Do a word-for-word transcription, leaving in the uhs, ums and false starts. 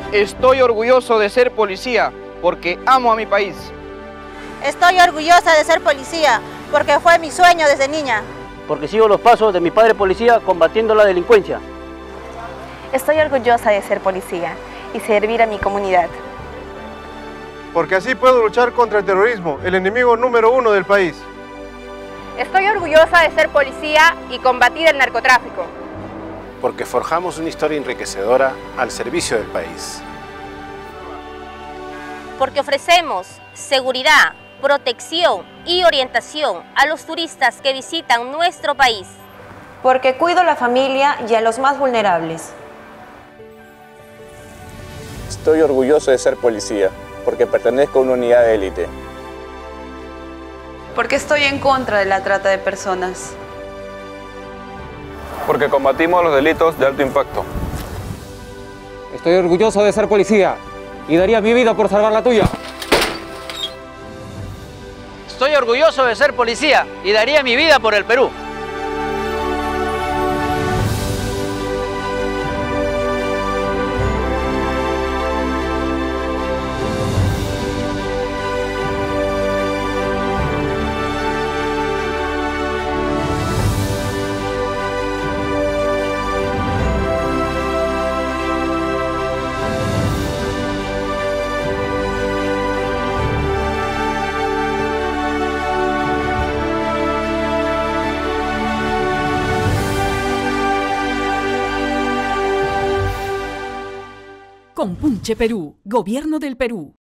Estoy orgulloso de ser policía porque amo a mi país. Estoy orgullosa de ser policía porque fue mi sueño desde niña. Porque sigo los pasos de mi padre policía combatiendo la delincuencia. Estoy orgullosa de ser policía y servir a mi comunidad. Porque así puedo luchar contra el terrorismo, el enemigo número uno del país. Estoy orgullosa de ser policía y combatir el narcotráfico. Porque forjamos una historia enriquecedora al servicio del país. Porque ofrecemos seguridad, protección y orientación a los turistas que visitan nuestro país. Porque cuido a la familia y a los más vulnerables. Estoy orgulloso de ser policía, porque pertenezco a una unidad de élite. Porque estoy en contra de la trata de personas. Porque combatimos los delitos de alto impacto. Estoy orgulloso de ser policía y daría mi vida por salvar la tuya. Estoy orgulloso de ser policía y daría mi vida por el Perú. Compunche Perú, Gobierno del Perú.